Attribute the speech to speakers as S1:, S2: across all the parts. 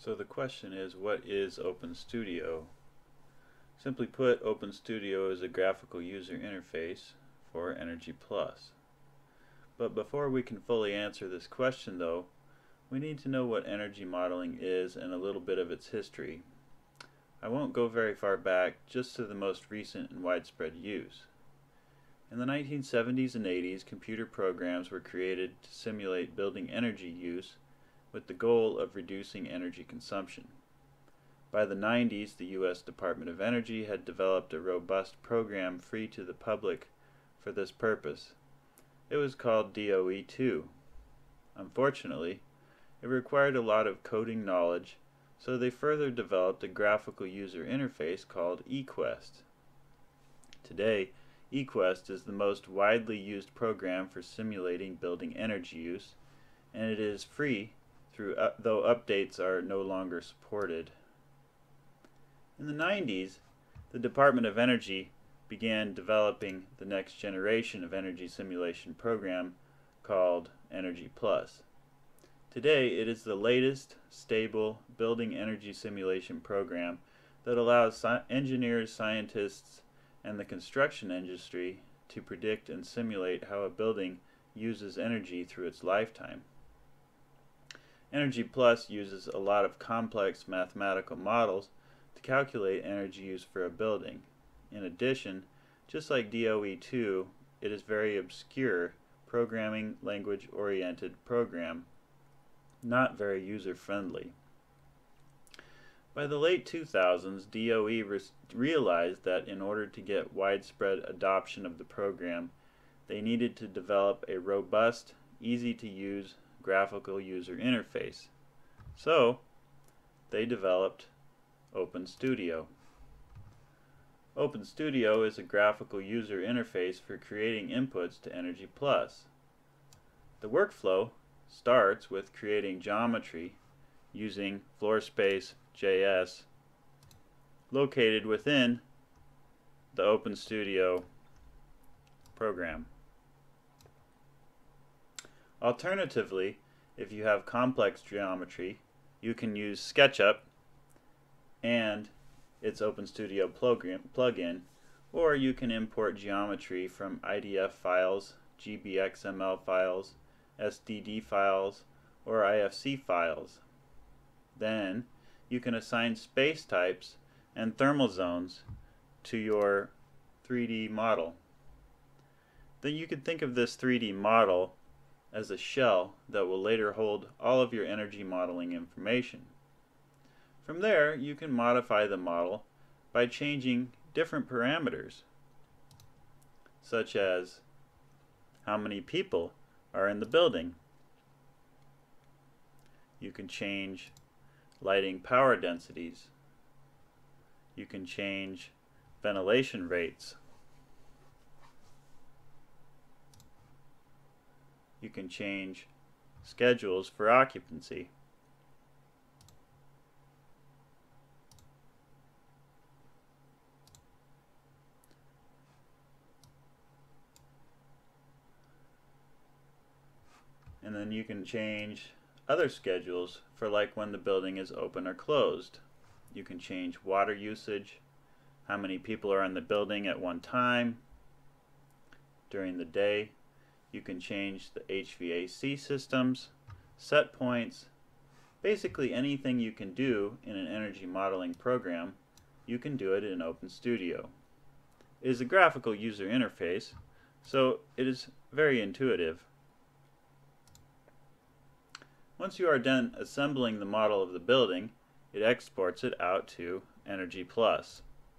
S1: So the question is, what is OpenStudio? Simply put, OpenStudio is a graphical user interface for EnergyPlus. But before we can fully answer this question though, we need to know what energy modeling is and a little bit of its history. I won't go very far back, just to the most recent and widespread use. In the 1970s and 80s, computer programs were created to simulate building energy use with the goal of reducing energy consumption. By the 90s, the U.S. Department of Energy had developed a robust program free to the public for this purpose. It was called DOE2. Unfortunately, it required a lot of coding knowledge, so they further developed a graphical user interface called eQuest. Today, eQuest is the most widely used program for simulating building energy use, and it is free though updates are no longer supported. In the 90s, the Department of Energy began developing the next generation of energy simulation program called EnergyPlus. Today, it is the latest, stable building energy simulation program that allows engineers, scientists, and the construction industry to predict and simulate how a building uses energy through its lifetime. EnergyPlus uses a lot of complex mathematical models to calculate energy use for a building. In addition, just like DOE2, it is very obscure programming language oriented program, not very user-friendly. By the late 2000s, DOE realized that in order to get widespread adoption of the program, they needed to develop a robust, easy-to-use graphical user interface. So, they developed OpenStudio. OpenStudio is a graphical user interface for creating inputs to EnergyPlus. The workflow starts with creating geometry using FloorSpace.js located within the OpenStudio program. Alternatively, if you have complex geometry, you can use SketchUp and its OpenStudio plugin, or you can import geometry from IDF files, GBXML files, SDD files, or IFC files. Then, you can assign space types and thermal zones to your 3D model. Then you can think of this 3D model as a shell that will later hold all of your energy modeling information. From there, you can modify the model by changing different parameters, such as how many people are in the building. You can change lighting power densities. You can change ventilation rates. You can change schedules for occupancy. And then you can change other schedules for like when the building is open or closed. You can change water usage, how many people are in the building at one time during the day. You can change the HVAC systems, set points, basically anything you can do in an energy modeling program, you can do it in OpenStudio. It is a graphical user interface, so it is very intuitive. Once you are done assembling the model of the building, it exports it out to EnergyPlus.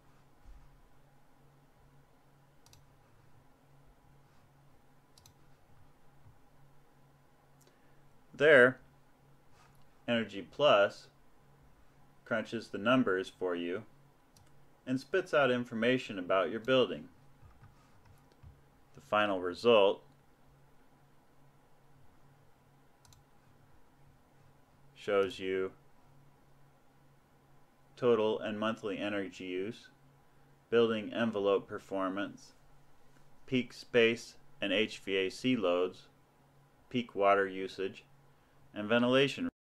S1: There, EnergyPlus crunches the numbers for you and spits out information about your building. The final result shows you total and monthly energy use, building envelope performance, peak space and HVAC loads, peak water usage, and ventilation